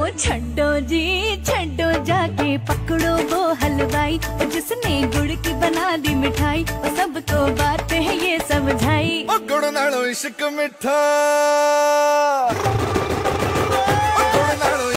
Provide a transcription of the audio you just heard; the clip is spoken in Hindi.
ओ छड्डो जी छड्डो, जाके पकड़ो वो हलवाई, और जिसने गुड़ की बना दी मिठाई, और सबको बात है ये समझाई। ओ गुड़ नालों इश्क मिठा।